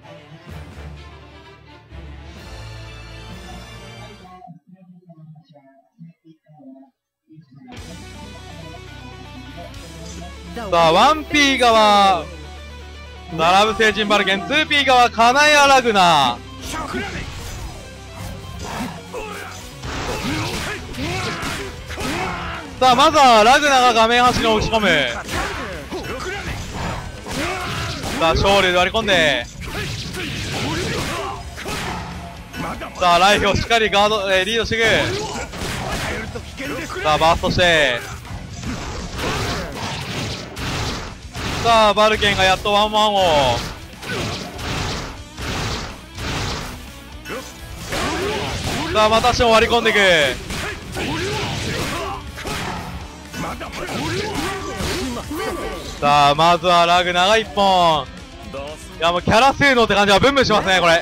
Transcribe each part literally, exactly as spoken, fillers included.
さあ ワンピー 側並ぶ聖人バルケン、 ツーピー 側カナヤラグナ。さあまずはラグナが画面端に押し込む。さあ勝利で割り込んで、さあライフをしっかりガード、えー、リードしていく。さあバーストして、さあバルケンがやっとワンワンを、さあまたしても割り込んでいく。さあまずはラグナがいっぽん。いやもうキャラ性能って感じはブンブンしますねこれ。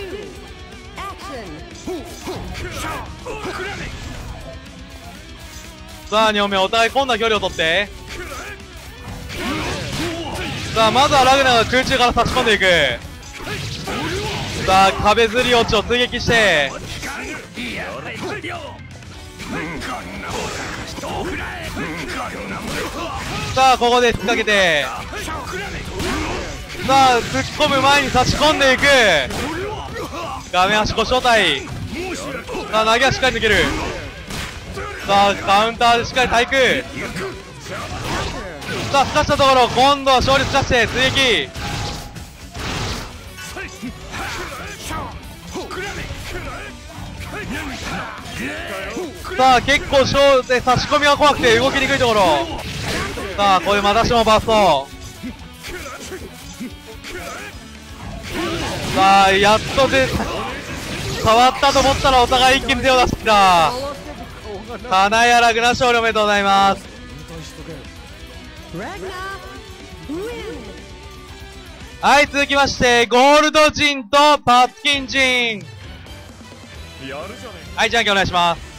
さあにほんめお互いこんな距離を取って、さあまずはラグナが空中から差し込んでいく。さあ壁ずり落ちを追撃して、さあここで突っかけて、さあ突っ込む前に差し込んでいく。画面端腰状態。さあ投げはしっかり抜ける。さあカウンターでしっかり対空。さあすかしたところ、今度は勝利すかして追撃。さあ結構勝で差し込みが怖くて動きにくいところ。さあこういうまたしてもバースト。さあやっとで触ったと思ったらお互い一気に手を出してきた。カナヤラグナ勝利おめでとうございます。はい、続きましてゴールドジンとパツキンジン。はい、じゃんけんお願いします。